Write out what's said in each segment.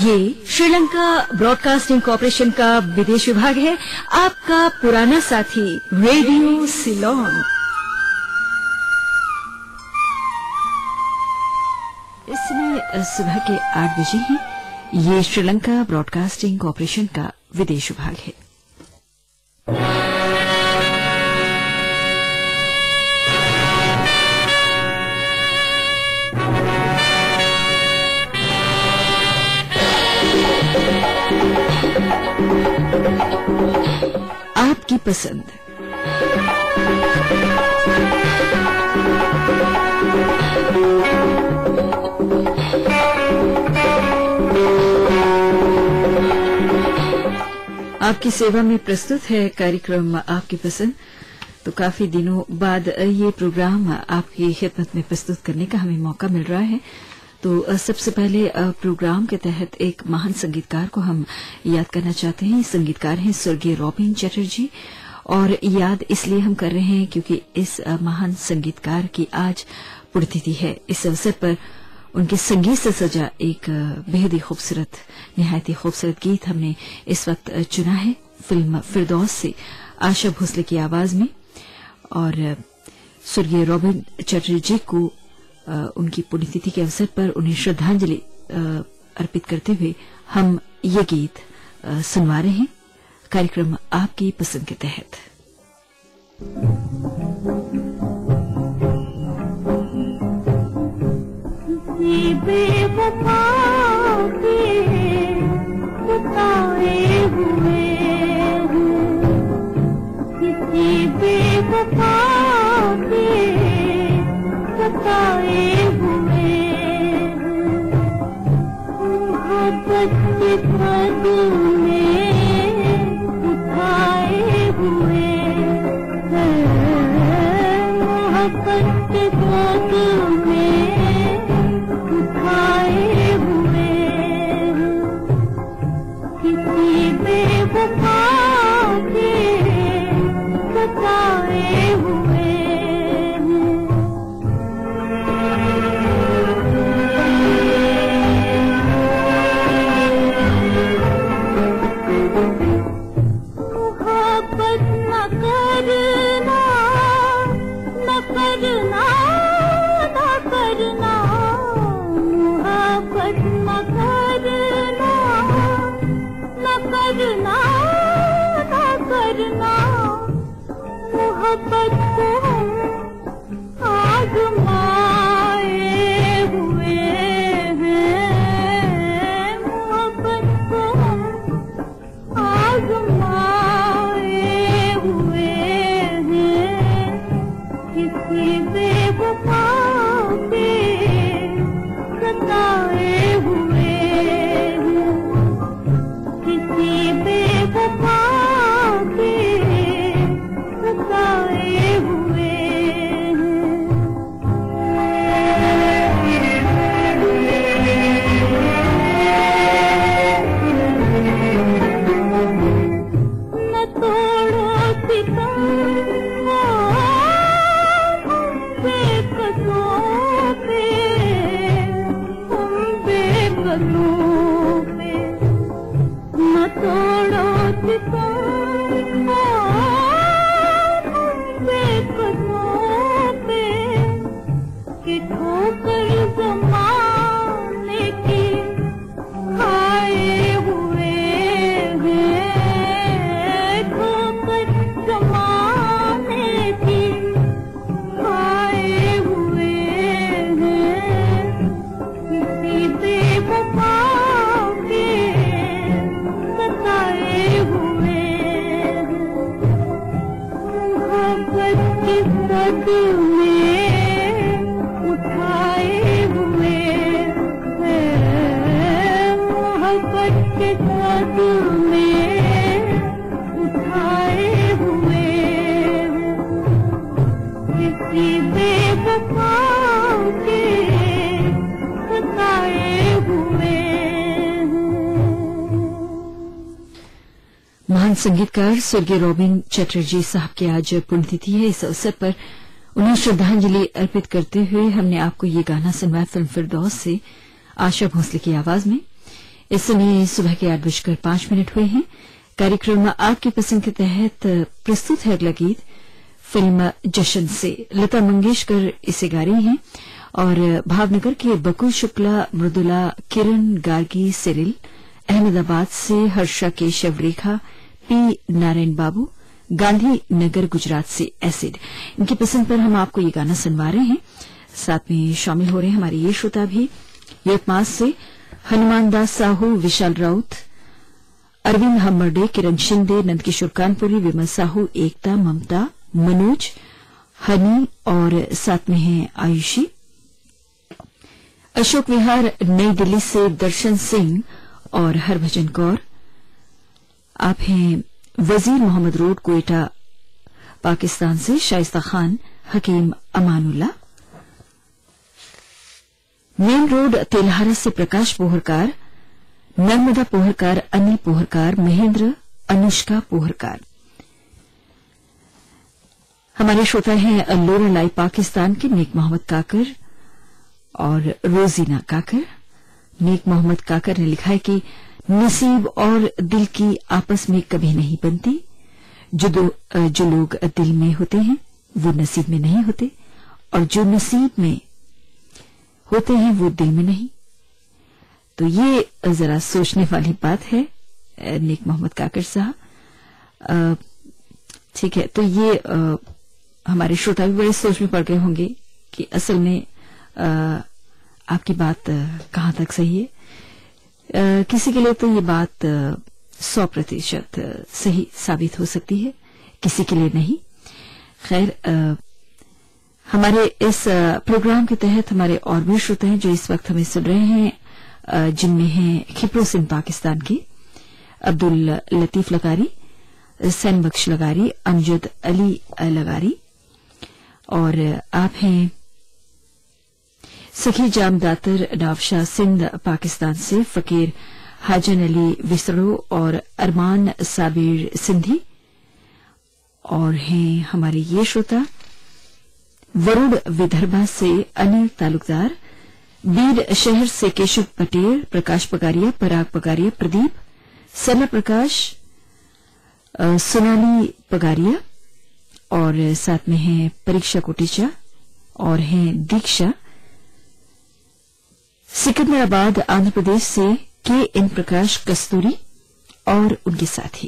ये Sri Lanka broadcasting corporation का विदेश विभाग है, आपका पुराना साथी रेडियो सिलोन। इस समय सुबह के 8 बजे हैं। ये श्रीलंका ब्रॉडकास्टिंग कॉर्पोरेशन का विदेश विभाग है। आपकी पसंद। आपकी सेवा में प्रस्तुत है कार्यक्रम आपकी पसंद। तो काफी दिनों बाद ये प्रोग्राम आपकी खिदमत में प्रस्तुत करने का हमें मौका मिल रहा है। तो सबसे पहले प्रोग्राम के तहत एक महान संगीतकार को हम याद करना चाहते हैं। संगीतकार हैं स्वर्गीय रॉबिन चटर्जी, और याद इसलिए हम कर रहे हैं क्योंकि इस महान संगीतकार की आज पुण्यतिथि है। इस अवसर पर उनके संगीत से सजा एक बेहद ही खूबसूरत, निहायत ही खूबसूरत गीत हमने इस वक्त चुना है फिल्म फिरदौस से आशा भोसले की आवाज में। और स्वर्गीय रॉबिन चटर्जी को उनकी पुण्यतिथि के अवसर पर उन्हें श्रद्धांजलि अर्पित करते हुए हम ये गीत सुनवा रहे हैं कार्यक्रम आपकी पसंद के तहत। बेवफा के सताए हुए, किसी बेवफा के सताए हुए, मोहब्बत के कदमे उठाए हुए, मोहब्बत के कदमे उठाए हुए, किसी बेवफा के सताए हुए। मोहब्बत को आज़माए हुए हैं, मोहब्बत को आज़माए हुए हैं, किसी बेवफा के सताए हुए हैं, किसी बेवफा के सताए हुए न तोड़ो सितम बेकसों पे, बेकसों पे, न तोड़ो सितम कि ठोकर ज़माने की खाए हुए हैं, ठोकर ज़माने की खाए हुए हैं, किसी बेवफा के सताए हुए हैं, मोहब्बत के सदमे उठाए हुए हैं, मोहब्बत के सदमे उठाए हुए हैं, किसी बेवफा के सताए हुए हैं। महान संगीतकार स्वर्गीय रॉबिन चटर्जी साहब की आज पुण्यतिथि है। इस अवसर पर उन्हें श्रद्धांजलि अर्पित करते हुए हमने आपको ये गाना सुनवाया फिल्म फिरदौस से आशा भोसले की आवाज में। इस समय सुबह के 8:05 हुए हैं। कार्यक्रम आपकी पसंद के तहत प्रस्तुत है अगला गीत फिल्म जश्न से। लता मंगेशकर इसे गा रही हैं और भावनगर के बकुल शुक्ला, मृदुला, किरण गार्गी, सिरिल, अहमदाबाद से हर्षा केशव, रेखा, पी नारायण बाबू, गांधी नगर गुजरात से एसिड। इनकी पसंद पर हम आपको ये गाना सुनवा रहे हैं। साथ में शामिल हो रहे हैं हमारे ये श्रोता भी यवतमाल से हनुमान दास साहू, विशाल राउत, अरविंद हम्मरडे, किरण शिंदे, नंदकिशोर कानपुरी, विमल साहू, एकता, ममता, मनोज, हनी और साथ में है आयुषी। अशोक विहार नई दिल्ली से दर्शन सिंह और हरभजन कौर। आप हैं वजीर मोहम्मद रोड, कोयटा, पाकिस्तान से शाइस्ता खान, हकीम अमानुल्ला। मेन रोड तेलहारा से प्रकाश पोहरकार, नर्मदा पोहरकार, अनिल पोहरकार, महेंद्र, अनुष्का पोहरकार। हमारे श्रोता हैं लोरलाई पाकिस्तान के नेक मोहम्मद काकर और रोजीना काकर। नेक मोहम्मद काकर ने लिखा है कि नसीब और दिल की आपस में कभी नहीं बनती। जो लोग दिल में होते हैं वो नसीब में नहीं होते, और जो नसीब में होते हैं वो दिल में नहीं। तो ये जरा सोचने वाली बात है नेक मोहम्मद काकर साहब। ठीक है, तो ये हमारे श्रोता भी बड़े सोच में पड़ गए होंगे कि असल में आपकी बात कहाँ तक सही है। किसी के लिए तो ये बात 100% सही साबित हो सकती है, किसी के लिए नहीं। खैर, हमारे इस प्रोग्राम के तहत हमारे और भी श्रोता हैं जो इस वक्त हमें सुन रहे हैं, जिनमें हैं खिप्रो सिंह पाकिस्तान की, अब्दुल लतीफ लगारी, सैन बख्श लगारी, अमजद अली लगारी, और आप हैं सखी जाम दातर नवाबशाह सिंध पाकिस्तान से, फकीर हाजन अली विसड़ो और अरमान साबिर सिंधी, और हैं हमारे ये श्रोता वरुण विदर्भा से अनिल तालुकदार, बीर शहर से केशव पटेल, प्रकाश पगारिया, पराग पगारिया, प्रदीप, सरला प्रकाश, सोनाली पगारिया, और साथ में हैं परीक्षा कोटेचा और हैं दीक्षा। सिकंदराबाद आंध्र प्रदेश से के एन प्रकाश कस्तूरी और उनके साथी।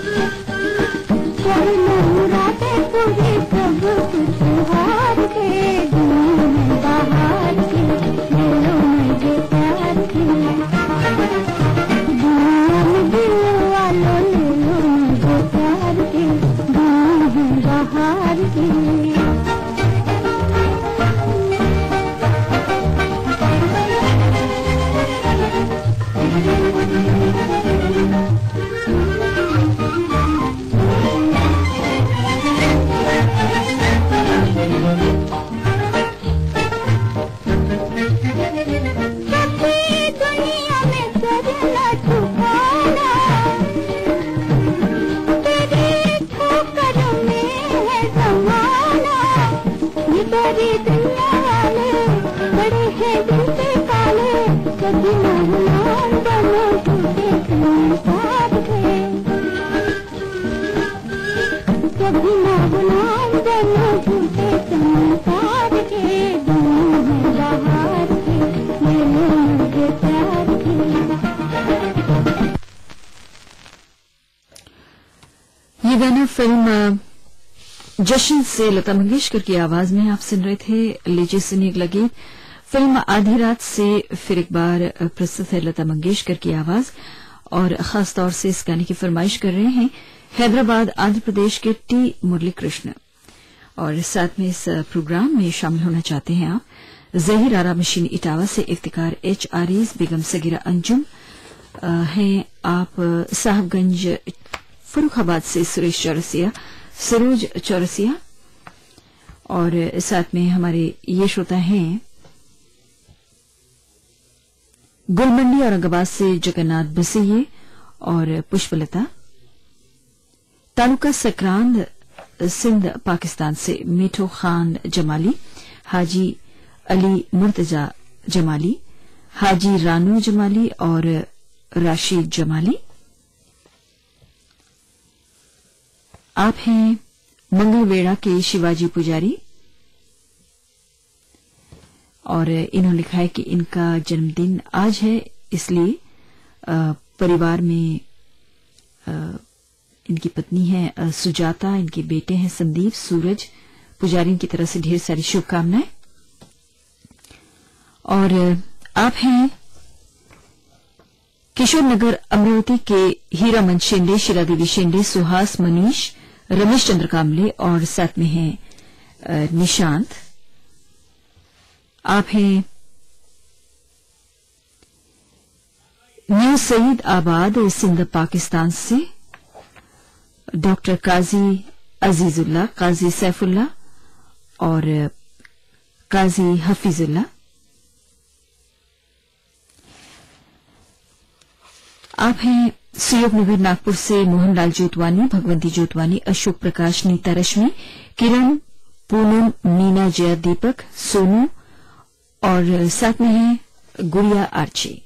पूरी सब कुछ हार के फिल्म जश्न से लता मंगेशकर की आवाज में आप सुन रहे थे। लीजिए सुनिए अगला गीत। फिल्म आधी रात से फिर एक बार प्रस्तुत है लता मंगेशकर की आवाज, और खास तौर से इस गाने की फरमाइश कर रहे हैं हैदराबाद आंध्र प्रदेश के टी मुरली कृष्ण। और साथ में इस प्रोग्राम में शामिल होना चाहते हैं आप जहीर आरा मशीन इटावा से इफ्तिकार HREs, बेगम सगीरा अंजुम हैं आप साहबगंज फर्रुखाबाद से सुरेश चौरसिया, सरोज चौरसिया, और साथ में हमारे ये श्रोता हैं गुलमंडी औरंगाबाद से जगन्नाथ बसैये और पुष्पलता, तालुका सकरांद सिंध पाकिस्तान से मीठो खान जमाली, हाजी अली मुर्तजा जमाली, हाजी रानू जमाली और राशिद जमाली। आप हैं मंगलवेड़ा के शिवाजी पुजारी, और इन्होंने लिखा है कि इनका जन्मदिन आज है, इसलिए परिवार में इनकी पत्नी है सुजाता, इनके बेटे हैं संदीप, सूरज पुजारी की तरफ से ढेर सारी शुभकामनाएं। और आप हैं किशोर नगर अमरावती के हीरामन शेंडे, शीला देवी शेंडे, सुहास, मनीष, रमेश चंद्र कामले, और साथ में हैं निशांत। आप हैं न्यू सईद आबाद सिंध पाकिस्तान से डॉक्टर काजी अजीजुल्लाह, काजी सैफुल्लाह और काजी हफीजुल्लाह। आप हैं सुयोग नगर नागपुर से मोहनलाल जोतवानी, भगवंती जोतवानी, अशोक प्रकाश, नीता रश्मि, किरण, पूनम, मीना, जया, दीपक, सोनू, और साथ में है गुड़िया आर्ची।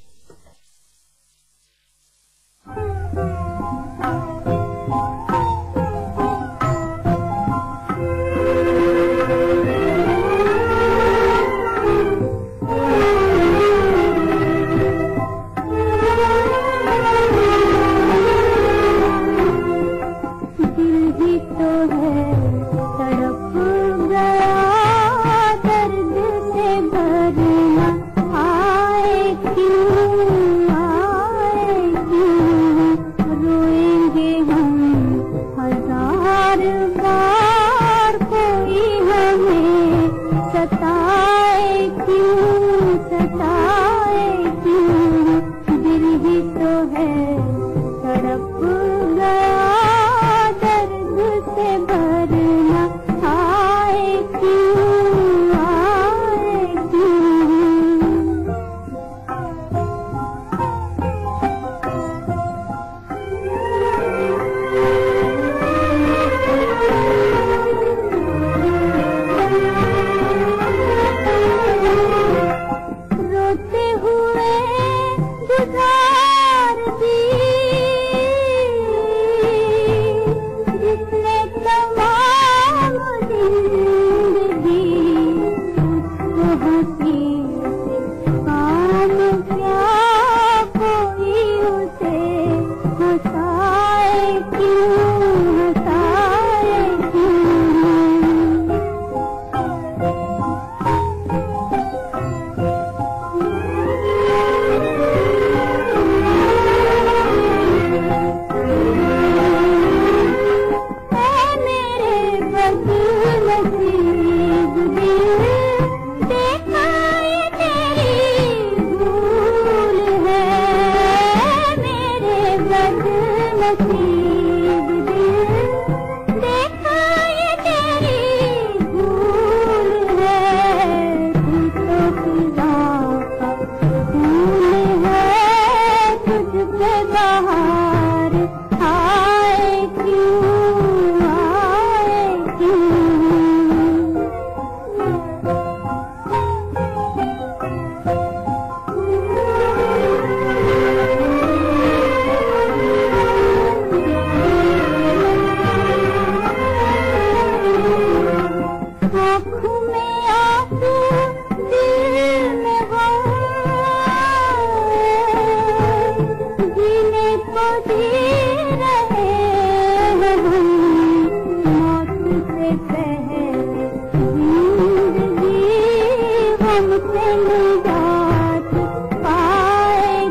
निजात पाए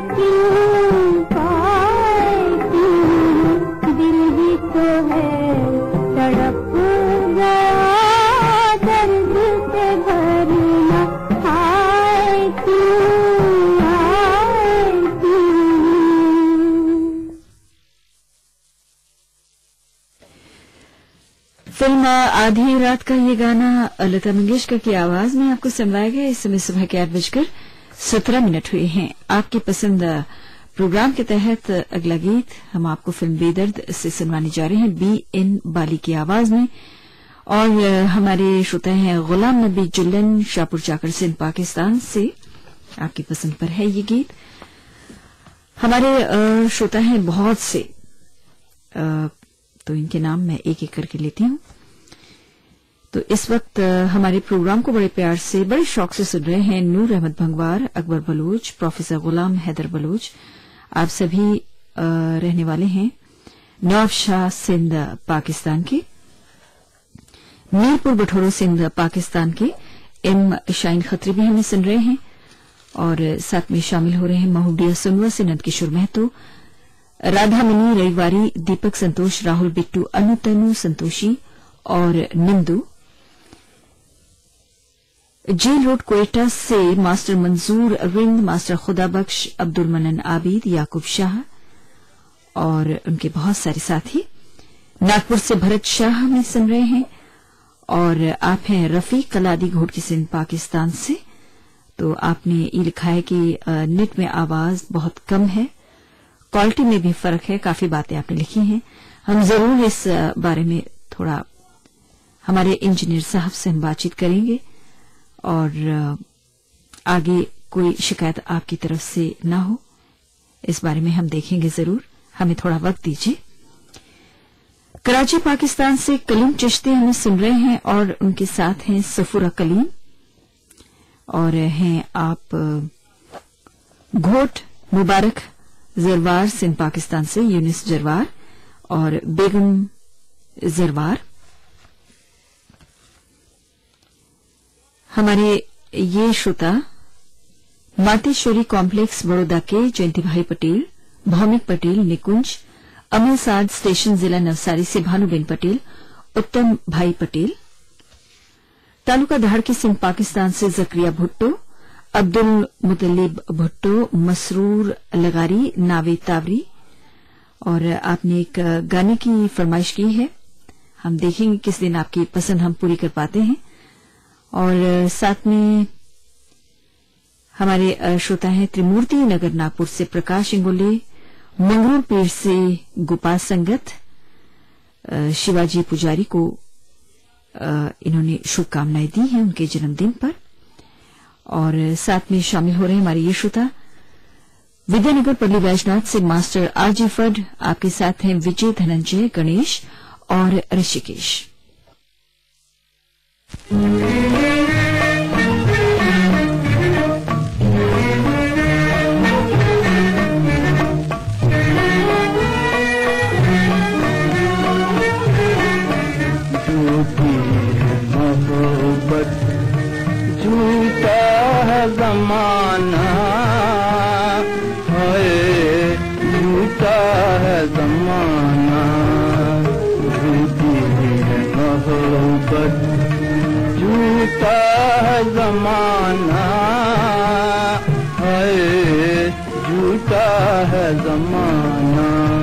क्यों दिल ही तो है तड़प गया दर्द से भरना आए क्यों फिल्म आधी रात का ये गाना लता मंगेशकर की आवाज में आपको सुनवाया गया। इस समय सुबह के 8:17 हुए हैं। आपकी पसंद प्रोग्राम के तहत अगला गीत हम आपको फिल्म बेदर्द से सुनवाने जा रहे हैं B.N. बाली की आवाज में। और हमारे श्रोता हैं गुलाम नबी जुल्लन शाहपुर जाकर सिंध पाकिस्तान से। आपकी पसंद पर है ये गीत। हमारे श्रोता हैं बहुत से, तो इनके नाम मैं एक एक करके लेती हूं। तो इस वक्त हमारे प्रोग्राम को बड़े प्यार से, बड़े शौक से सुन रहे हैं नूर अहमद भंगवार, अकबर बलोच, प्रोफेसर गुलाम हैदर बलोच। आप सभी रहने वाले हैं नवाबशाह सिंध पाकिस्तान के, मीरपुर बठोरो सिंध पाकिस्तान के। एम शाइन खत्री भी हमें सुन रहे हैं और साथ में शामिल हो रहे हैं महुडिया सुनवा से नंदकिशोर महतो, राधा मनी रविवारी, दीपक संतोष, राहुल बिट्टू, अनु तनु संतोषी और निंदू। जेल रोड कोयटा से मास्टर मंजूर रिंद, मास्टर खुदाबख्श, अब्दुल मनन आबिद, याकूब शाह और उनके बहुत सारे साथी। नागपुर से भरत शाह हमें सुन रहे हैं और आप हैं रफीक कलादी घोट की सिंध पाकिस्तान से। तो आपने ये लिखा है कि नेट में आवाज बहुत कम है, क्वालिटी में भी फर्क है। काफी बातें आपने लिखी हैं। हम जरूर इस बारे में थोड़ा हमारे इंजीनियर साहब से हम बातचीत करेंगे और आगे कोई शिकायत आपकी तरफ से ना हो, इस बारे में हम देखेंगे जरूर। हमें थोड़ा वक्त दीजिए। कराची पाकिस्तान से कलीम चिश्ती हमें सुन रहे हैं और उनके साथ हैं सफूरा कलीम और हैं आप घोट मुबारक जरवार सिंध पाकिस्तान से, यूनिस जरवार और बेगम जरवार। हमारे ये श्रोता मातेश्वरी कॉम्प्लेक्स बड़ौदा के जयंती भाई पटेल, भौमिक पटेल, निकुंज, अमल साद स्टेशन जिला नवसारी से भानुबेन पटेल, उत्तम भाई पटेल, तालुका धाड़की सिंध पाकिस्तान से जकरिया भुट्टो, अब्दुल मुतलिब भुट्टो, मसरूर लगारी, नावे तावरी। और आपने एक गाने की फरमाइश की है, हम देखेंगे किस दिन आपकी पसंद हम पूरी कर पाते हैं। और साथ में हमारे श्रोता हैं त्रिमूर्ति नगर नागपुर से प्रकाश इंगोले, मंगरूर पीर से गोपाल संगत, शिवाजी पुजारी को इन्होंने शुभकामनाएं दी हैं उनके जन्मदिन पर। और साथ में शामिल हो रहे हैं हमारे ये श्रोता विद्यानगर पल्ली बैजनाथ से मास्टर आरजी फड। आपके साथ हैं विजय, धनंजय, गणेश और ऋषिकेश। झूठा है ज़माना है, झूठा है ज़माना, झूठी है मोहब्बत, झूठा है ज़माना है, झूठा है ज़माना।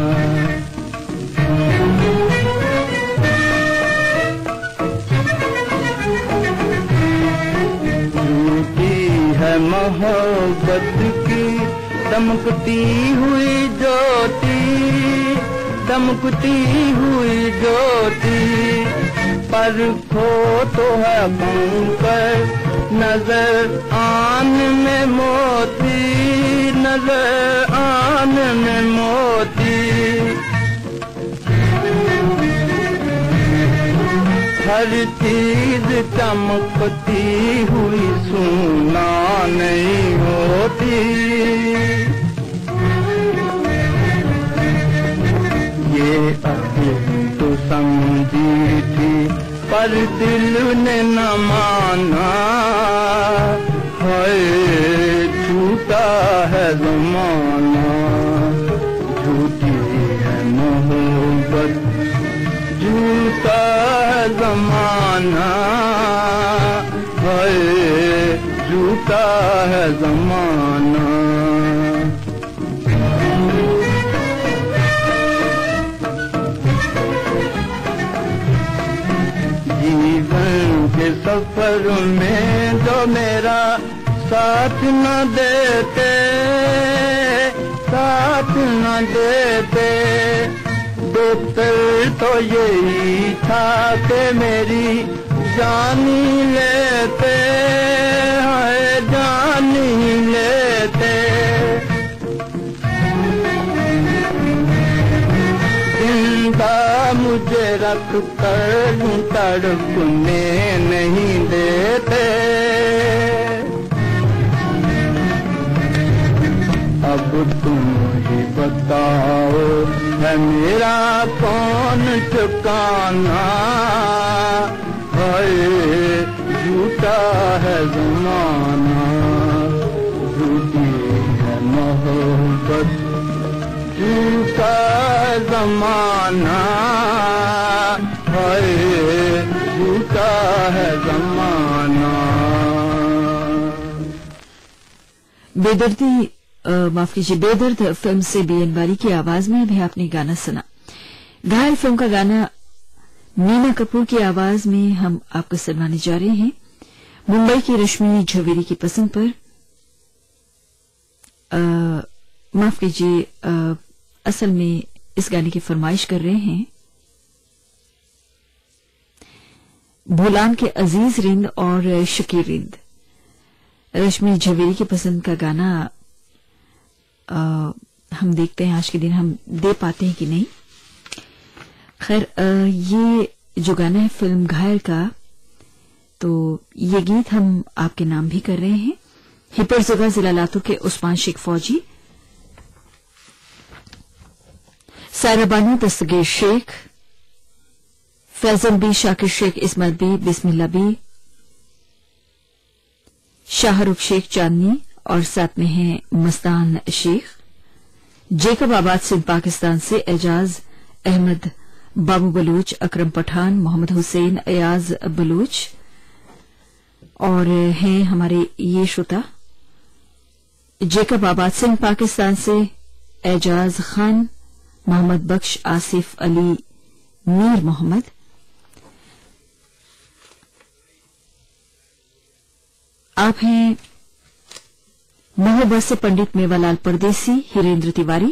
मोहब्बत की दमकती हुई ज्योति, दमकती हुई ज्योति, पर खो तो है कंकर, नजर आने में मोती, नजर आने में मोती। हर चीज चमकती हुई सुना नहीं होती, ये अकेली तो समझी थी पर दिल ने न माना हाय झूठा है ज़माना, झूठी है मोहब्बत, झूठा है ज़माना, हाय झूठा है ज़माना। जीवन के सफर में जो मेरा साथ न देते, साथ न देते, बेहतर तो यही था कि मेरी जान ही लेते, हाय जान ही लेते। जिंदा मुझे रख कर तड़पने नहीं देते, अब तुम ही बताओ है मेरा कौन ठिकाना, हाय झूठा है ज़माना, झूठी है मोहब्बत, झूठा है ज़माना, हाय झूठा है ज़माना। बेदर्दी माफ कीजिए, बेदर्द फिल्म से बीएन बारी की आवाज में अभी आपने गाना सुना। घायल फिल्म का गाना नीना कपूर की आवाज में हम आपको सुनाने जा रहे हैं। मुंबई की रश्मि झवेरी की पसंद पर माफ कीजिए, असल में इस गाने की फरमाइश कर रहे हैं भोलान के अजीज रिंद और शकीर रिंद। रश्मि झवेरी की पसंद का गाना हम देखते हैं आज के दिन हम दे पाते हैं कि नहीं। खैर, ये जो गाना है फिल्म घायल का, तो ये गीत हम आपके नाम भी कर रहे हैं। हिपर जगह जिला लातूर के उस्मान शेख फौजी, सायरा बानो दस्तगीर शेख, फैजल बी, शाकिर शेख, इस्माइल बी, बिस्मिल्ला बी, शाहरुख शेख चांदनी और साथ में है मस्तान शेख, जेकब आबाद सिंध पाकिस्तान से एजाज अहमद, बाबू बलूच, अकरम पठान, मोहम्मद हुसैन, अयाज बलूच और हैं हमारे ये श्रोता जेकब आबाद सिंध पाकिस्तान से एजाज खान, मोहम्मद बख्श, आसिफ अली, मीर मोहम्मद। आप हैं महोबा से पंडित मेवालाल परदेसी, हिरेंद्र तिवारी,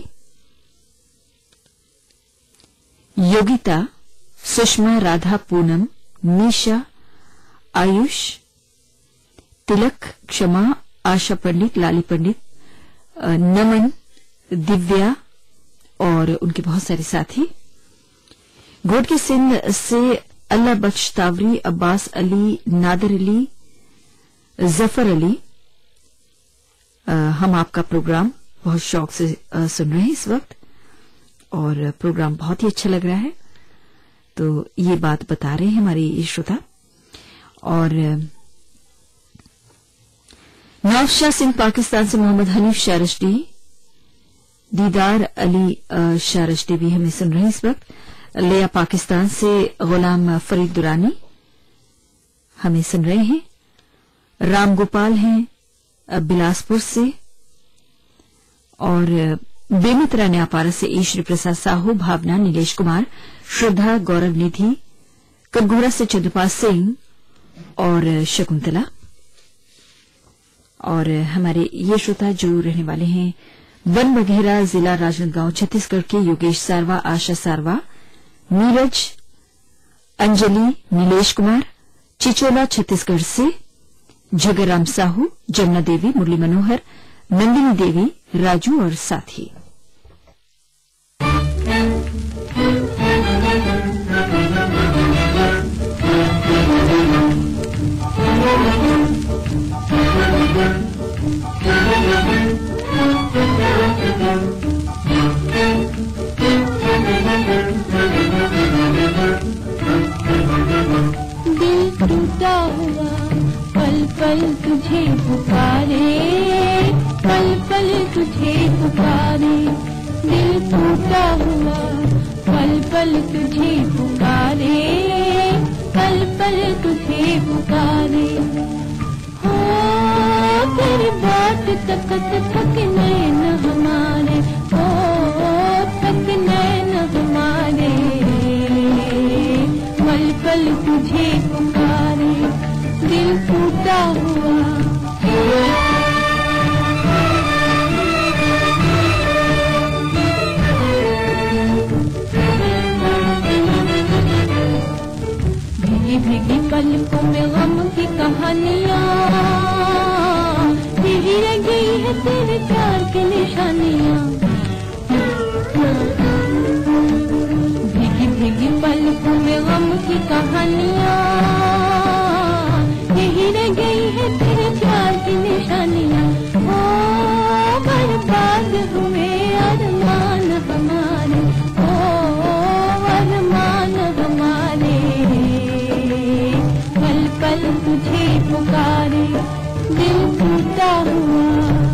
योगिता, सुषमा, राधा, पूनम, निशा, आयुष, तिलक, क्षमा, आशा पंडित, लाली पंडित, नमन, दिव्या और उनके बहुत सारे साथी। घोट के सिंध से अल्लाह बख्श तावरी, अब्बास अली, नादर अली, जफर अली। हम आपका प्रोग्राम बहुत शौक से सुन रहे हैं इस वक्त और प्रोग्राम बहुत ही अच्छा लग रहा है, तो ये बात बता रहे हैं हमारे ये श्रोता। और नौशाह सिंह पाकिस्तान से मोहम्मद हनीफ शारश्ती, दीदार अली शारश्ती भी हमें सुन रहे हैं इस वक्त। लिया पाकिस्तान से गुलाम फरीद दुरानी हमें सुन रहे हैं। राम गोपाल हैं बिलासपुर से और बेमित्रा न्यापारा से ईश्वरी प्रसाद साहू, भावना, नीलेश कुमार, श्रद्धा, गौरव निधि, कटघोरा से चंद्रपाल सिंह और शकुंतला। और हमारे ये श्रोता जो रहने वाले हैं वन बघेरा, जिला राजनांदगांव, छत्तीसगढ़ के योगेश सारवा, आशा सारवा, नीरज, अंजलि, नीलेश कुमार, चिचोला छत्तीसगढ़ से जगराम साहू, जमुना देवी, मुरली मनोहर, नंदिनी देवी, राजू और साथी। दिल टूटा हुआ पल पल तुझे पुकार तुझे पुकारे, दिल टूटा हुआ पल पल तुझे पुकारे, पल पल तुझे पुकारे। हो तेरी बात तकत थक नैन हमारे, हो थक नैन हमारे, पल पल तुझे पुकारे, दिल टूटा हुआ। भीगी भीगी पलकों में गम की कहानियाँ, तेरी रह गई है तेरे प्यार की निशानियाँ। भीगी भीगी पलकों में गम की कहानियाँ, यही रह गई है तेरे प्यार की निशानियाँ। ओ बर्बाद हुए अरमान हमारे, ओ अरमान हमारे, पल पल तुझे पुकारे, दिल टूटा हुआ।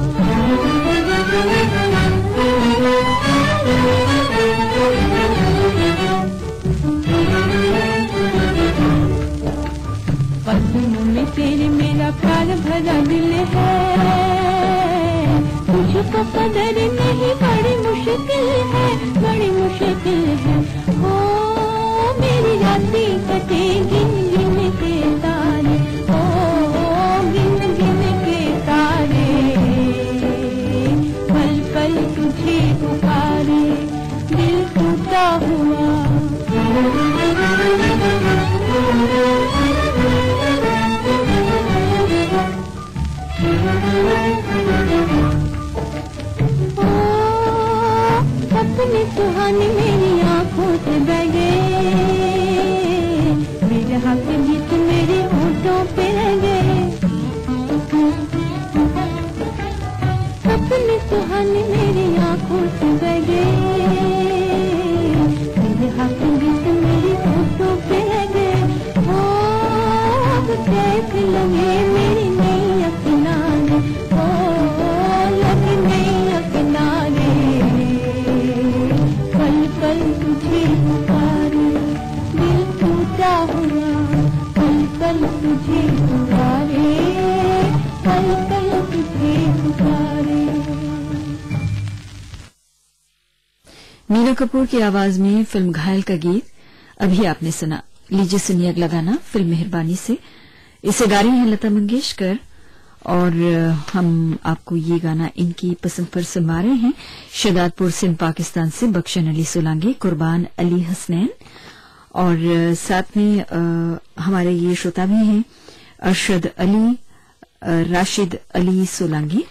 पलकों में तेरे मेरा प्यार भरा दिल है, तुझको कदर नहीं बड़ी मुश्किल है, बड़ी मुश्किल है। हो मेरी रातें कटे गिन गिन के तारे, ओ गिन गिन के तारे, पल पल तुझे पुकारे, दिल टूटा हुआ। अपनी सुहानी मेरी आंखों से बह गए, मेरे हाथ के गीत मेरे होठों पे रह गए। अपनी सुहानी मेरी आंखों से बह गए, मेरे हाथ के गीत मेरे होठों पे रह गए। हो अब कैसे लगे मेरी नैया किनारे, ओ लगे नैया किनारे, पल पल तुझे पुकारे, दिल टूटा हुआ, पल पल तुझे पुकारे, पल पल तुझे पुकारे। मीना कपूर की आवाज में फिल्म घायल का गीत अभी आपने सुना। लीजिए सुनिए अगला गाना फिल्म मेहरबानी से। इसे गा रही हैं लता मंगेशकर और हम आपको ये गाना इनकी पसंद पर सुनवा रहे हैं। शहदादपुर सिंध पाकिस्तान से बख्शन अली सोलांगी, कुर्बान अली हसनैन और साथ में हमारे ये श्रोता भी हैं अरशद अली, राशिद अली सोलांगी।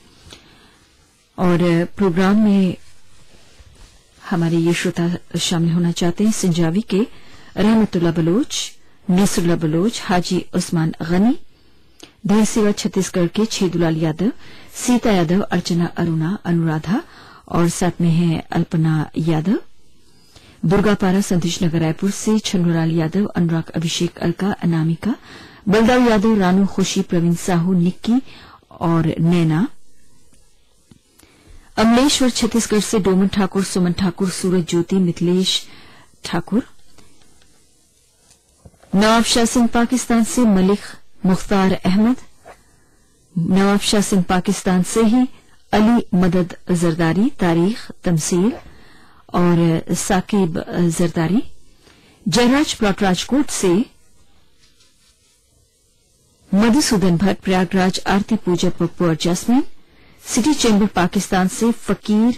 और प्रोग्राम में हमारे ये श्रोता शामिल होना चाहते हैं सिंजावी के रहमतुल्लाह बलोच, नसरुल्लाह बलोच, हाजी उस्मान गनी, देहसेवा छत्तीसगढ़ के छेदुलाल यादव, सीता यादव, अर्चना अरुणा, अनुराधा और साथ में है अल्पना यादव। दुर्गापारा संतोष नगर रायपुर से छन्नूलाल यादव, अनुराग, अभिषेक, अलका, अनामिका, बलदाव यादव, रानू, खुशी, प्रवीण साहू, निक्की और नैना। अमलेश्वर छत्तीसगढ़ से डोमन ठाकुर, सुमन ठाकुर, सूरज ज्योति, मिथिलेश ठाकुर। नवाब शाह सिंह पाकिस्तान से मलिक मुख्तार अहमद, नवाब शाह सिंह पाकिस्तान से ही अली मदद जरदारी, तारीख, तमसील और साकिब जरदारी। जयराज प्लॉट राजकोट से मधुसूदन भट्ट, प्रयागराज आरती पूजा, पप्पू और जैस्मिन। सिटी चैम्बर पाकिस्तान से फकीर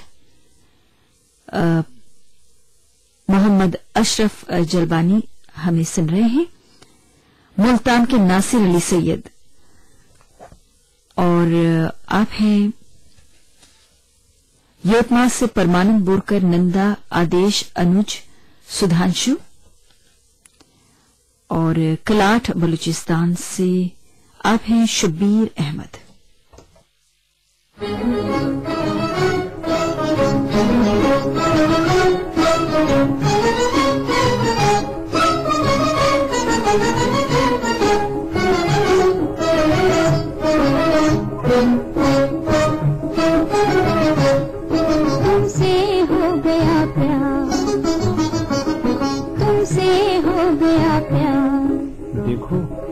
मोहम्मद अशरफ जलबानी हमें सुन रहे हैं। मुल्तान के नासिर अली सैयद और आप हैं यवतमाल से परमानंद बोरकर, नंदा, आदेश, अनुज, सुधांशु और कलाठ बलूचिस्तान से आप हैं शब्बीर अहमद।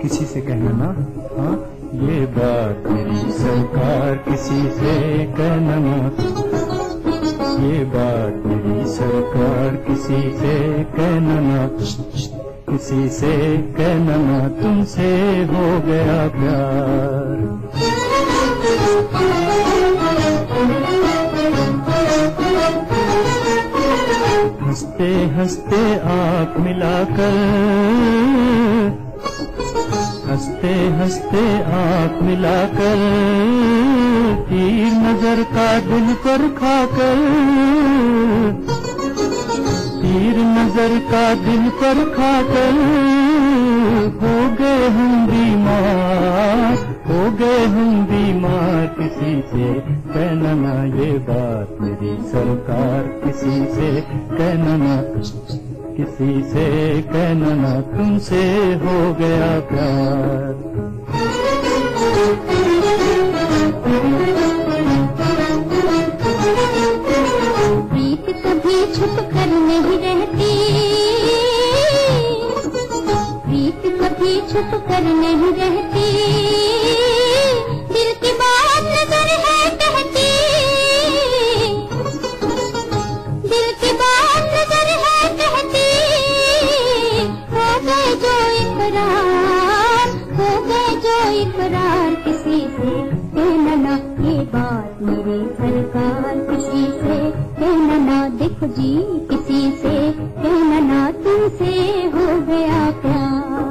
किसी से कहना ना, हाँ ये बात मेरी सरकार किसी से कहना ना, ये बात मेरी सरकार किसी से कहना ना, किसी से कहना ना तुमसे हो गया प्यार। हंसते हंसते आँख मिलाकर, हंसते हंसते आँख मिलाकर, तीर नजर का दिल पर खाकर, तीर नजर का दिल पर खाकर, हो गए हम बीमार, हो गए हम बीमार। किसी से कहना ना ये बात मेरी सरकार किसी से कहना ना, किसी से कहना ना तुमसे हो गया प्यार। प्रीत कभी छुप कर नहीं रहती, प्रीत कभी छुप कर नहीं रहती, दिल की बात नजर है कहती, दिल की बात नजर है कहती, हो गए जो इकरार, हो गए जो इकरार। किसी से कहना ना ये बात मेरी सरकार किसी से कहना ना, देखो जी किसी से कहना ना तुमसे हो गया प्यार।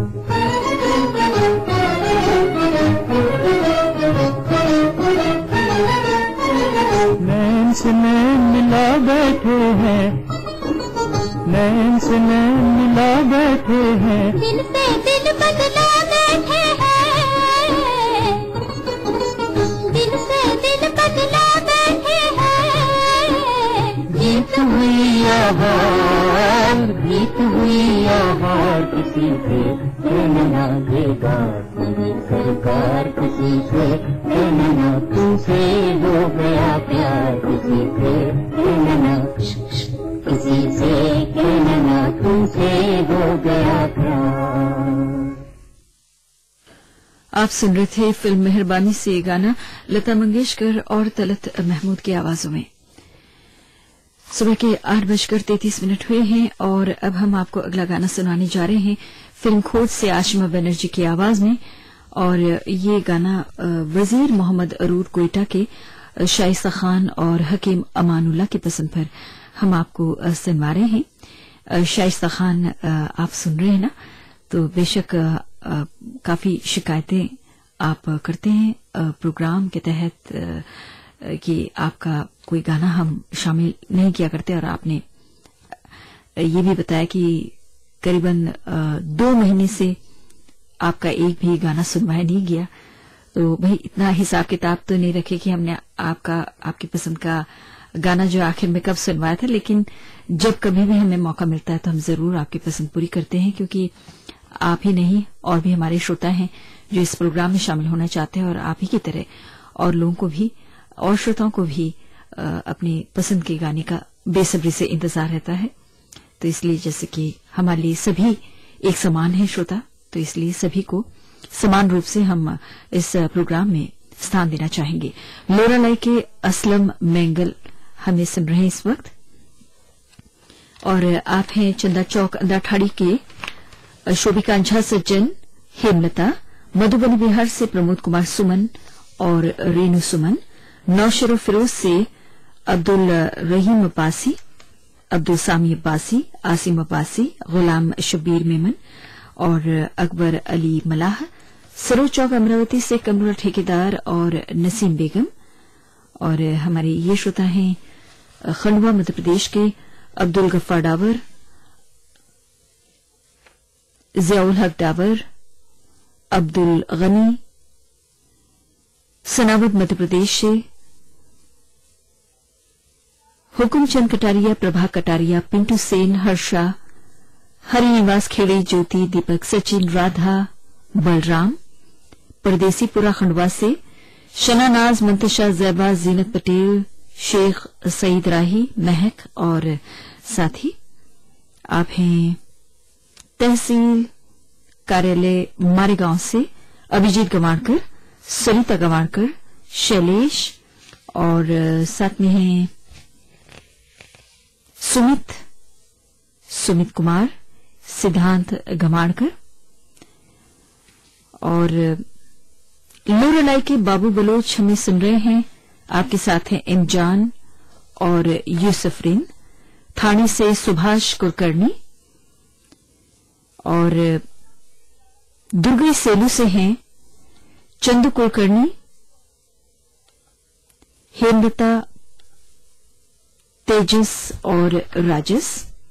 नैन से नैन मिला बैठे हैं, नैन से नैन मिला बैठे हैं, दिल से दिल बदला बैठे हैं, दिल से दिल बदला बैठे हैं। जीत हुई आहार, जीत हुई आहार। किसी से कहना ना ये बात मेरी सरकार किसी से कहना ना तुमसे हो गया प्यार। किसी से कहना ना, किसी से कहना ना तुमसे हो गया प्यार। आप सुन रहे थे फिल्म मेहरबानी से ये गाना लता मंगेशकर और तलत महमूद की आवाजों में। सुबह के 8:33 हुए हैं और अब हम आपको अगला गाना सुनाने जा रहे हैं फिल्म खोज से आशिमा बनर्जी की आवाज में। और ये गाना वजीर मोहम्मद अरूर कोयटा के शाइस्ता खान और हकीम अमानुल्लाह की पसंद पर हम आपको सुनवा रहे हैं। शाइस्ता खान आप सुन रहे हैं ना, तो बेशक काफी शिकायतें आप करते हैं प्रोग्राम के तहत कि आपका कोई गाना हम शामिल नहीं किया करते, और आपने ये भी बताया कि करीबन 2 महीने से आपका एक भी गाना सुनवाया नहीं गया। तो भाई इतना हिसाब किताब तो नहीं रखे कि हमने आपकी पसंद का गाना जो आखिर में कब सुनवाया था, लेकिन जब कभी भी हमें मौका मिलता है तो हम जरूर आपकी पसंद पूरी करते हैं, क्योंकि आप ही नहीं और भी हमारे श्रोता हैं जो इस प्रोग्राम में शामिल होना चाहते हैं, और आप ही की तरह और लोगों को भी और श्रोताओं को भी अपनी पसंद के गाने का बेसब्री से इंतजार रहता है। तो इसलिए जैसे कि हमारे लिए सभी एक समान है श्रोता, तो इसलिए सभी को समान रूप से हम इस प्रोग्राम में स्थान देना चाहेंगे। लोरालाई के असलम मेंगल हमें सुन रहे हैं इस वक्त, और आप हैं चंदा चौक अंदाठाड़ी के शोभिका झा सज्जन, हेमलता, मधुबनी बिहार से प्रमोद कुमार सुमन और रेणु सुमन, नौशर फिरोज से अब्दुल रहीम अब्बासी, अब्दुल सामी अब्बासी, आसिम अब्बासी, गुलाम शब्बीर मेमन और अकबर अली मलाह, सरोज चौक अमरावती से कमरुल ठेकेदार और नसीम बेगम। और हमारे ये श्रोता हैं खंडवा मध्य प्रदेश के अब्दुल गफ्फार डावर, जियाउल हक डावर, अब्दुल गनी, सनावद मध्य प्रदेश से हुकुमचंद कटारिया, प्रभा कटारिया, पिंटू सेन, हर्षा, हरिनिवास खेड़े, ज्योति, दीपक, सचिन, राधा, बलराम, परदेसीपुरा खंडवा से शनानाज, मंतशा, जैबा, जीनत पटेल, शेख सईद राही, महक और साथी आप हैं तहसील कार्यालय मारेगांव से अभिजीत गवाणकर, सरिता गवाणकर, शैलेश और साथ में हैं सुमित कुमार, सिद्धांत गवाणकर और लोरलाई के बाबू बलोच हमें सुन रहे हैं। आपके साथ हैं इमजान और यूसुफरीन। थाने से सुभाष कुलकर्णी और दुर्गी सेलू से हैं चंदू कुलकर्णी, हेमलता, तेजस और राजस।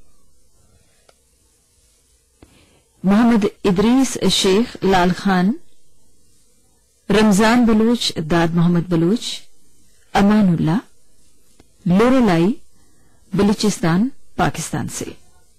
मोहम्मद इदरीस शेख, लाल खान, रमजान बलूच, दाद मोहम्मद बलूच, अमानुल्लाह, लोरलाई, बलूचिस्तान, पाकिस्तान से।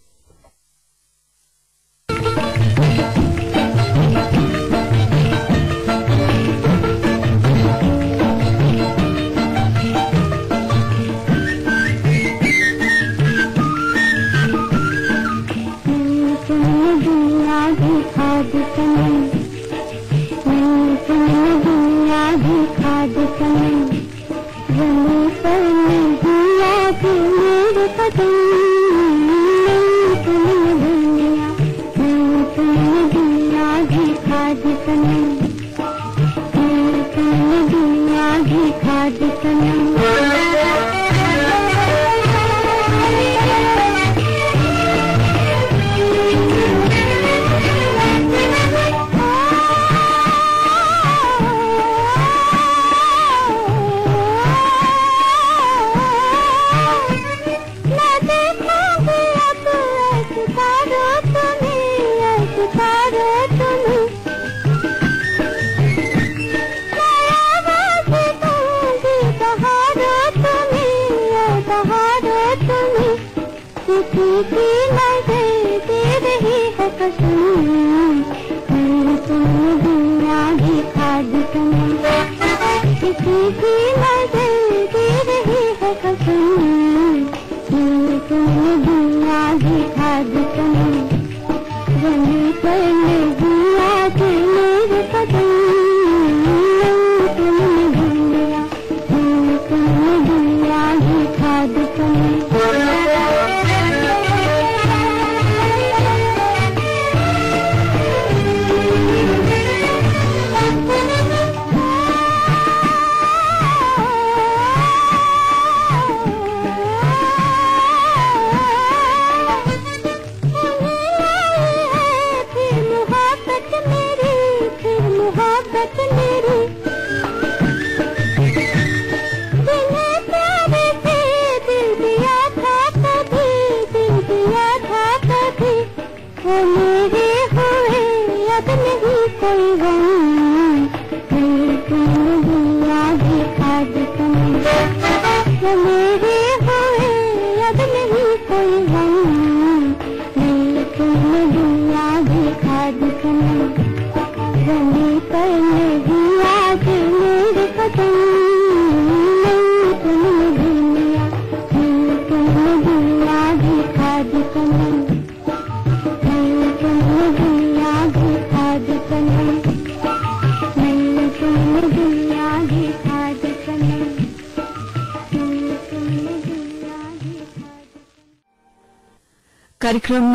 कार्यक्रम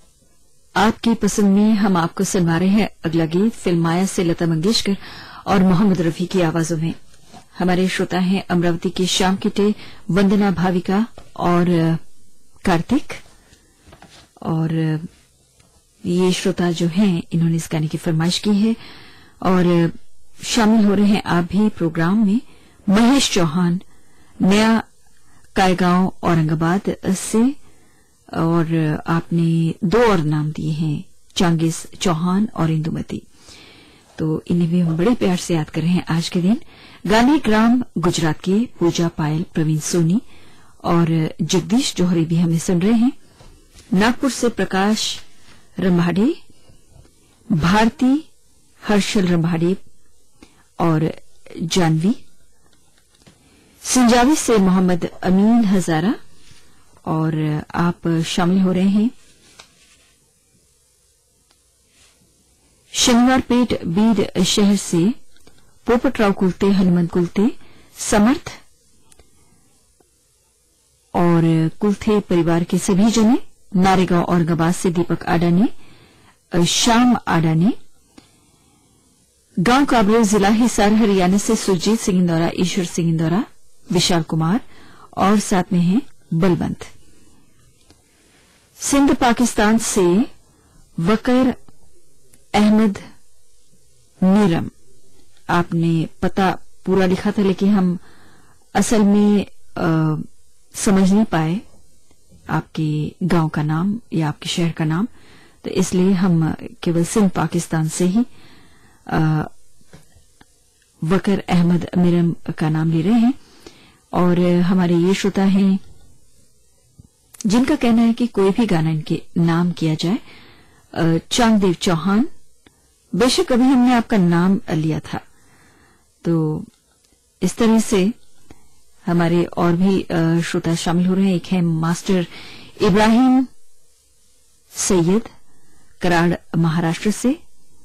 आपकी पसंद में हम आपको सुनवा रहे हैं अगला गीत फिल्म माया से लता मंगेशकर और मोहम्मद रफी की आवाजों में। हमारे श्रोता हैं अमरावती के श्याम किटे, वंदना भाविका और कार्तिक। और ये श्रोता जो हैं इन्होंने इस गाने की फरमाइश की है और शामिल हो रहे हैं आप भी प्रोग्राम में। महेश चौहान, नया कायगांव, औरंगाबाद से, और आपने दो और नाम दिए हैं, चांगिस चौहान और इंदुमती। तो इन्हें भी हम बड़े प्यार से याद कर रहे हैं आज के दिन। गांधी ग्राम गुजरात के पूजा पायल, प्रवीण सोनी और जगदीश जौहरी भी हमें सुन रहे हैं। नागपुर से प्रकाश रंभाड़े, भारती, हर्षल रंभाड़े और जानवी। सिंजावी से मोहम्मद अमीन हजारा और आप शामिल हो रहे हैं शनिवारपेट बीड शहर से पोपटराव कुलते, हनुमंत कुलते, समर्थ और कुलथे परिवार के सभी जने, नारेगांव औरंगाबाद से दीपक आडाने, श्याम आडाने, गांव काबरे, जिला हिसार, हरियाणा से सुरजीत सिंह इंदौरा, ईश्वर सिंह इंदौरा, विशाल कुमार और साथ में हैं बलवंत। सिंध पाकिस्तान से वकर अहमद मीरम, आपने पता पूरा लिखा था लेकिन हम असल में समझ नहीं पाए आपके गांव का नाम या आपके शहर का नाम, तो इसलिए हम केवल सिंध पाकिस्तान से ही वकर अहमद मीरम का नाम ले रहे हैं। और हमारे ये श्रोता हैं जिनका कहना है कि कोई भी गाना इनके नाम किया जाए। चांगदेव चौहान, बेशक अभी हमने आपका नाम लिया था, तो इस तरह से हमारे और भी श्रोता शामिल हो रहे हैं। एक है मास्टर इब्राहिम सैयद, कराड़, महाराष्ट्र से।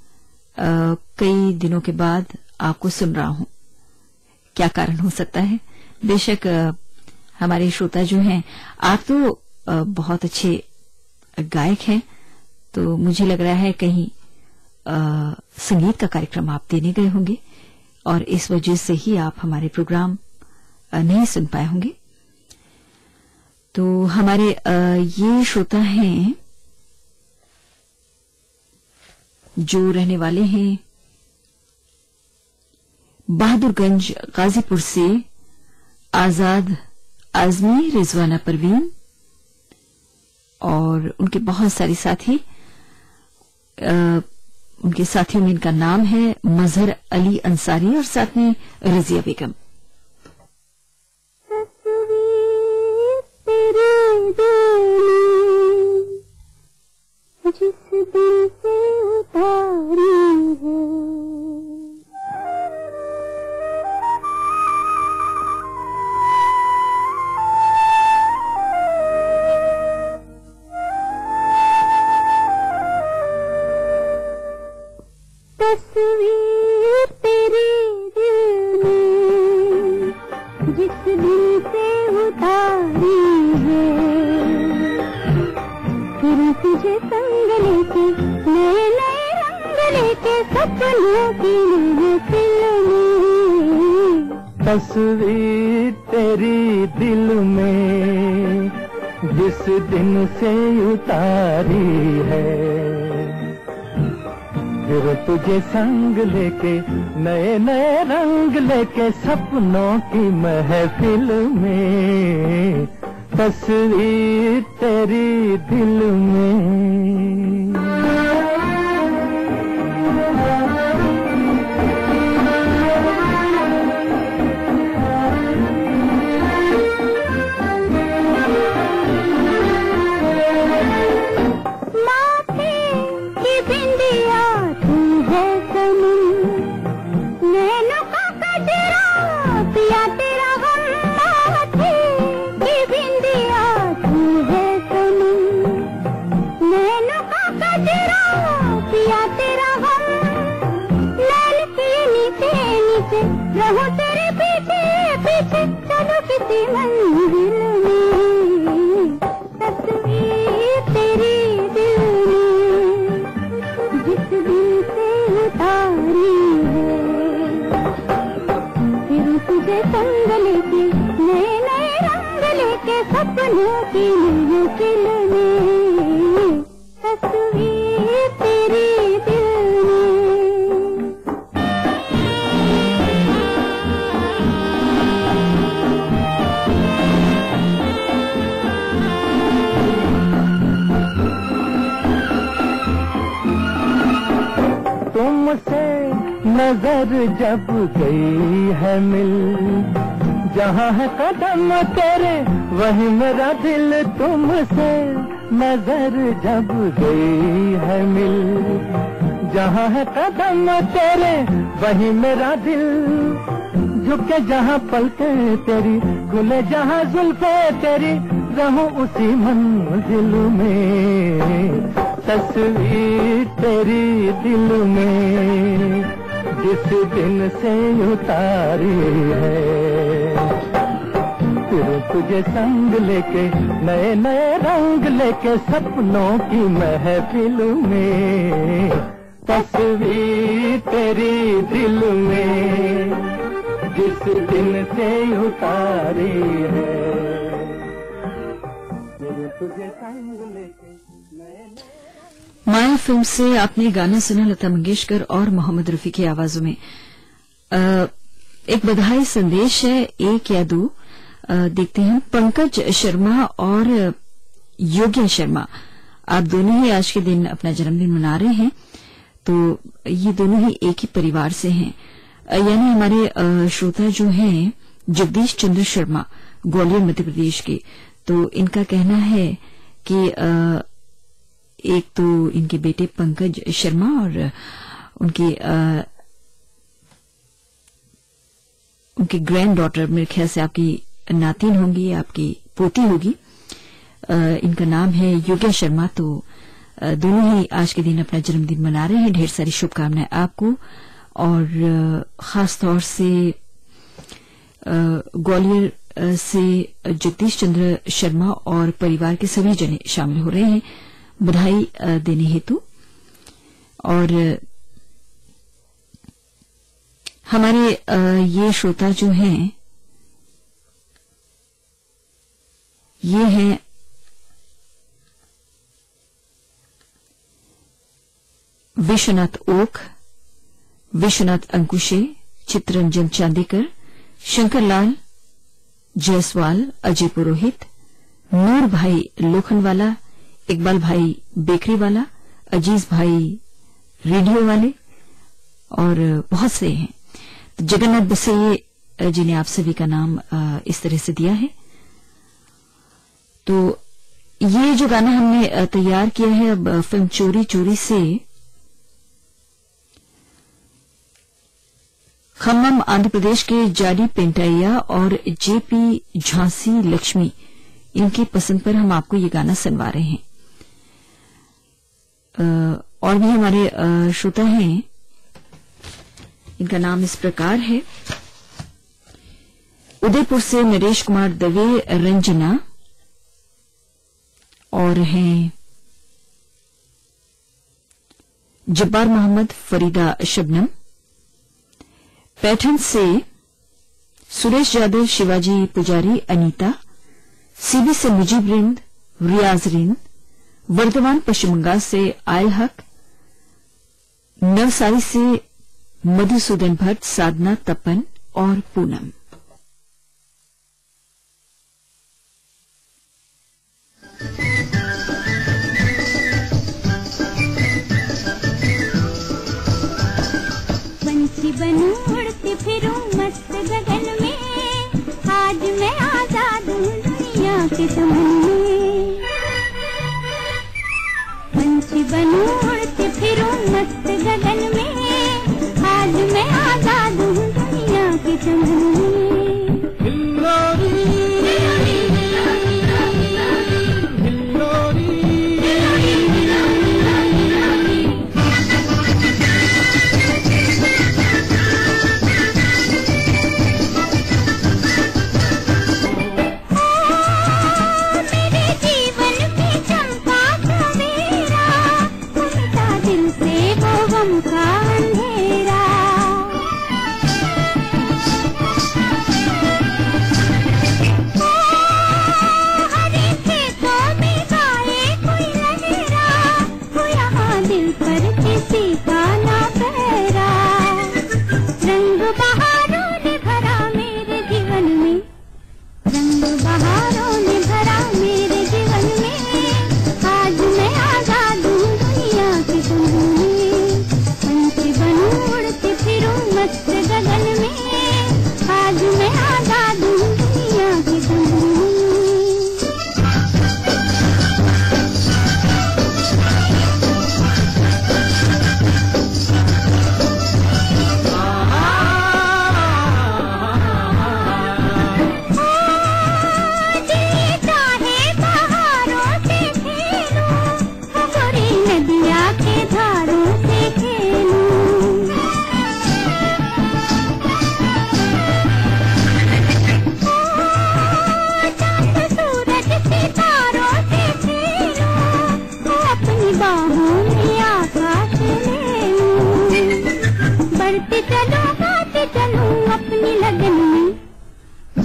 कई दिनों के बाद आपको सुन रहा हूं, क्या कारण हो सकता है? बेशक हमारे श्रोता जो हैं, आप तो बहुत अच्छे गायक हैं, तो मुझे लग रहा है कहीं संगीत का कार्यक्रम आप देने गए होंगे और इस वजह से ही आप हमारे प्रोग्राम नहीं सुन पाए होंगे। तो हमारे ये श्रोता हैं जो रहने वाले हैं बहादुरगंज, गाजीपुर से आजाद आजमी, रिजवाना परवीन और उनके बहुत सारे साथी। उनके साथियों में इनका नाम है मजहर अली अंसारी और साथ में रजिया बेगम। जिस दिल से उतारी है, तस्वीर तेरे दिल में जिस दिल से उतारी है, फिर तुझे संग लेके नए नए रंग लेके सपनों की महफिल में। तस्वीर तेरी दिल में जिस दिन से उतारी है, फिर तुझे संग लेके नए नए रंग लेके सपनों की महफिल में। तस्वीर तेरी दिल में। रहूं तेरे पीछे पीछे चलो किसी मंजिल में। तस्वीर तेरी दिल में जिस दिल से उतारी है, फिर तुझे संग लेके नए नए रंग लेके सपनों की महफिल में। तस्वीर तेरी दिल में। तुमसे नजर जब गई है मिल, जहाँ है कदम तेरे वही मेरा दिल। तुमसे नजर जब गई है मिल, जहाँ है कदम तेरे वही मेरा दिल। झुके जहाँ पलके तेरी, खुले जहाँ जुल्फे तेरी, रहूं उसी मंजिल में। तस्वीर तेरी दिल में जिस दिन से उतारी है, फिर तुझे संग लेके नए नए रंग लेके सपनों की महफिल में, तस्वीर तेरी दिल में जिस दिन से उतारी है, फिर तुझे संग लेके नए माया फिल्म से आपने गाना सुना लता मंगेशकर और मोहम्मद रफी की आवाजों में। एक बधाई संदेश है, एक या दो देखते हैं। पंकज शर्मा और योग्या शर्मा, आप दोनों ही आज के दिन अपना जन्मदिन मना रहे हैं, तो ये दोनों ही एक ही परिवार से हैं। यानी हमारे श्रोता जो हैं जगदीश चंद्र शर्मा, ग्वालियर मध्य प्रदेश के, तो इनका कहना है कि एक तो इनके बेटे पंकज शर्मा और उनकी ग्रैंड डॉटर, मेरे ख्याल से आपकी नातिन होंगी, आपकी पोती होगी, इनका नाम है योग्या शर्मा। तो दोनों ही आज के दिन अपना जन्मदिन मना रहे हैं। ढेर सारी शुभकामनाएं आपको, और खास तौर से ग्वालियर से जगदीश चंद्र शर्मा और परिवार के सभी जने शामिल हो रहे हैं बधाई देने हेतु। और हमारे ये श्रोता जो हैं, ये हैं विश्वनाथ ओक, विश्वनाथ अंकुशे, चित्रंजन चांदीकर, शंकरलाल जायसवाल, अजय पुरोहित, नूर भाई लोखंडवाला, इकबाल भाई बेकरी वाला, अजीज भाई रेडियो वाले, और बहुत से हैं। तो जगन्नाथ बसैये जिन्हें आप सभी का नाम इस तरह से दिया है। तो ये जो गाना हमने तैयार किया है अब फिल्म चोरी चोरी से, खम्मम आंध्र प्रदेश के जाडी पेंटाइया और जेपी झांसी लक्ष्मी, इनकी पसंद पर हम आपको ये गाना सुनवा रहे हैं। और भी हमारे श्रोता हैं, इनका नाम इस प्रकार है। उदयपुर से नरेश कुमार दवे, रंजना, और हैं जब्बार मोहम्मद, फरीदा शबनम। पैठन से सुरेश यादव, शिवाजी पुजारी, अनीता। सीबी से मुजीब रिंद, रियाज रिंद। वर्धमान पश्चिम बंगाल से आयल हक। नवसारी से मधुसूदन भट्ट, साधना, तपन और पूनम। पंछी बनूं उड़ती फिरूं मस्त गगन में, आज मैं आजाद हूँ दुनिया के चमन में। पंछी बनूं उड़ती फिरूं मस्त गगन में, आज मैं आजाद हूँ दुनिया के चमन में।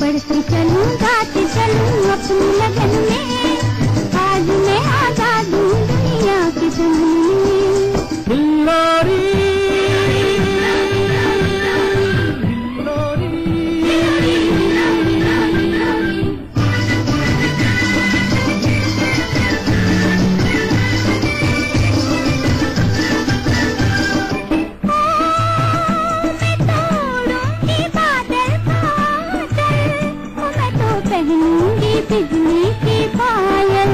बढ़ते चलूं गाते चलूं अपनी लगन में, आज मैं आजाद हूँ दुनिया के चमन में। हिल्लोरी बिजली की पायल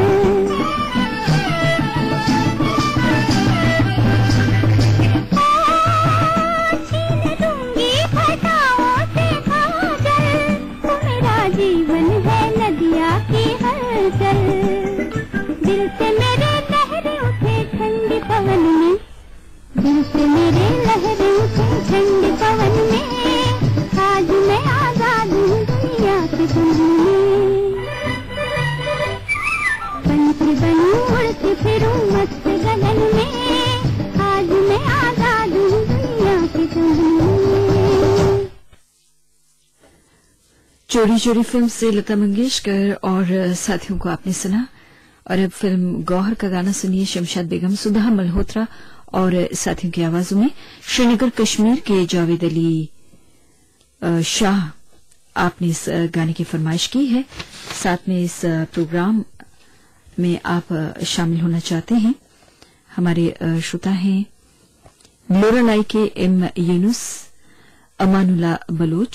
छीन दूंगी घटाओं से काजल, तो मेरा जीवन है नदिया की हलचल। दिल से मेरे लहरें उठे ठंडी पवन में, दिल से मेरे लहरें उठे ठंडी पवन में, आज मैं आजाद हूँ दुनिया के चमन में। बनूं उड़ती फिरूं मस्त गगन में, आज मैं आजाद हूँ दुनिया के चमन में। चोरी चोरी फिल्म से लता मंगेशकर और साथियों को आपने सुना। और अब फिल्म गौहर का गाना सुनिए, शमशाद बेगम, सुधा मल्होत्रा और साथियों की आवाजों में। श्रीनगर कश्मीर के जावेद अली शाह आपने इस गाने की फरमाइश की है। साथ में इस प्रोग्राम में आप शामिल होना चाहते हैं, हमारे श्रोता हैं लोरालाई के एम यूनुस, अमानुल्ला बलोच,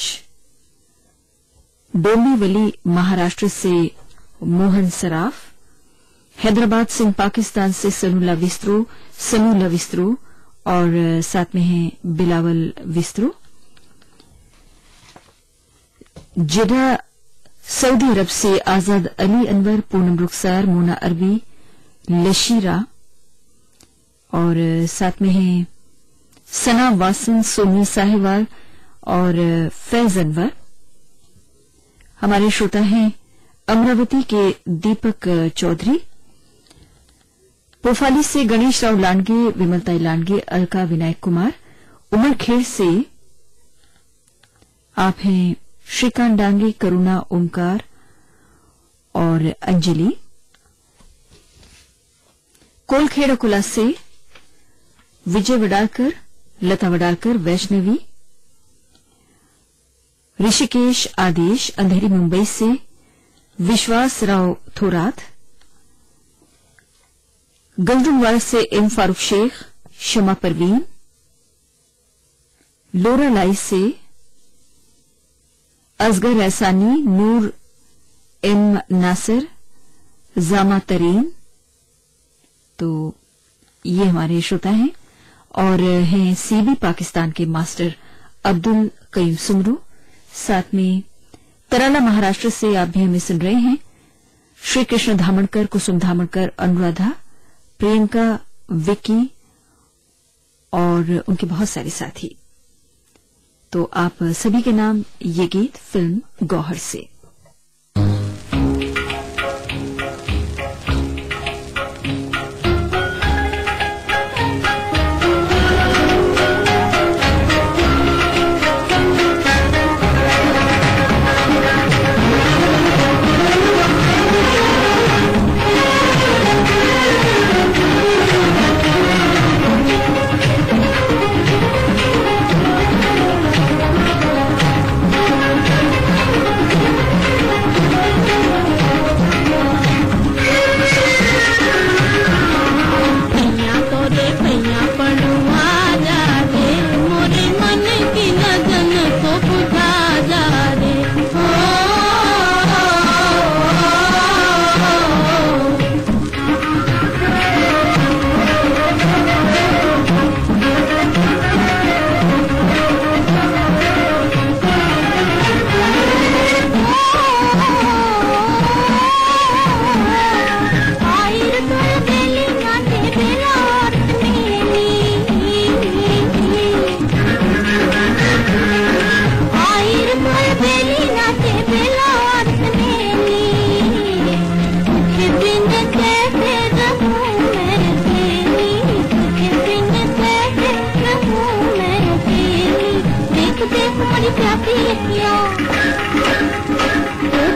डोंबिवली महाराष्ट्र से मोहन सराफ, हैदराबाद सिंह पाकिस्तान से सनूला विस्त्रो और साथ में हैं बिलावल विस्त्रो, जिदा सऊदी अरब से आजाद अली अनवर, पूनम रुखसार, मोना अरबी, लशीरा और साथ में हैं सना वासन, सोनी साहिवाल और फैज अनवर। हमारे श्रोता हैं अमरावती के दीपक चौधरी, पोफाली से गणेश राव लांडगे, विमलताई लांडगे, अलका विनायक कुमार, उमरखेड़ से आप हैं श्रीकांत डांगे, करुणा, ओमकार और अंजलि, कोलखेड़ा कुला से विजय वडालकर, लता वडालकर, वैष्णवी, ऋषिकेश आदेश, अंधेरी मुंबई से विश्वास राव थोरात, गंजूवाड़ा से एम फारूक शेख, शमा परवीन, लोरालाई से असगर एहसानी, नूर एम नासिर, जामा तरीन। तो ये हमारे श्रोता हैं और हैं सीबी पाकिस्तान के मास्टर अब्दुल कयूम सुमरू। साथ में तराला महाराष्ट्र से आप भी हमें सुन रहे हैं, श्री कृष्ण धामणकर, कुसुम धामणकर, अनुराधा, प्रियंका, विकी और उनके बहुत सारे साथी। तो आप सभी के नाम ये गीत फिल्म गौहर से।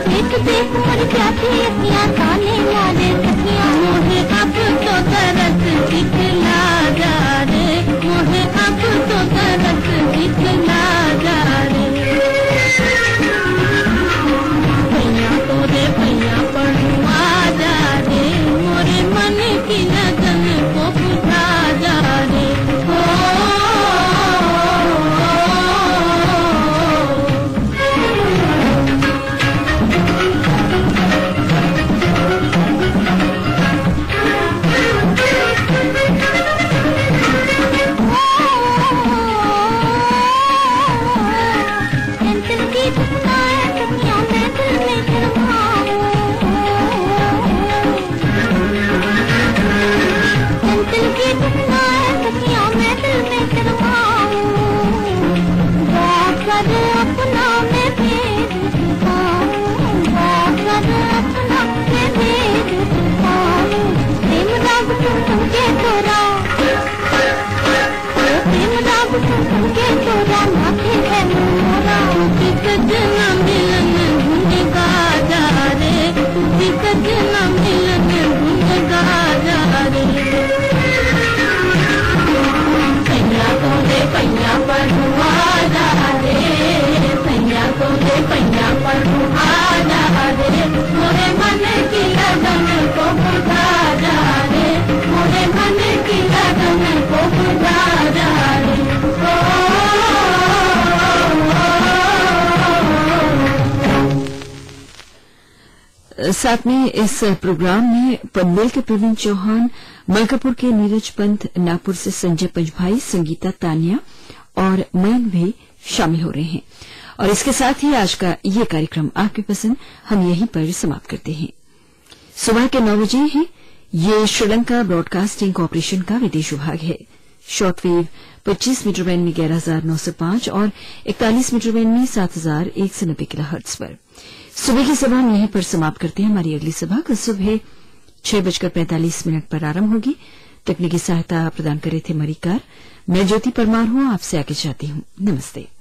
देख देख मोर प्यासी अखियां ताने मारे सखियां मोहे अब तो तरस दिखला जा रे मोहे अब तो तरस दिखला जा रे भैया तोरे भैया पढ़ुआ जा रे मोरे मन की लगन को बुझा जा रे साथ में इस प्रोग्राम में पनवेल के प्रवीण चौहान, मलकापुर के नीरज पंत, नागपुर से संजय पंजभाई, संगीता तानिया और मयंक भी शामिल हो रहे हैं। और इसके साथ ही आज का ये कार्यक्रम आपकी पसंद हम यहीं पर समाप्त करते हैं। सुबह के 9 बजे है। ये श्रीलंका ब्रॉडकास्टिंग कॉर्पोरेशन का विदेश विभाग है। शॉर्टवेव 25 मीटर बैंड में 11,905 और 41 मीटर बैंड में 7,190 किलोहर्ट्ज पर। सुबह की सभा हम यहीं पर समाप्त करते हैं। हमारी अगली सभा कल सुबह 6:45 पर आरंभ होगी। तकनीकी सहायता प्रदान कर रहे थे मरिकार। मैं ज्योति परमार हूं, आपसे आगे चाहती हूं। नमस्ते।